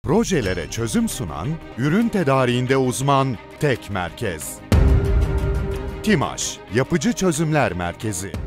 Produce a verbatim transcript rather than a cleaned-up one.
Projelere çözüm sunan, ürün tedariğinde uzman tek merkez. TİMAŞ, Yapıcı Çözümler Merkezi.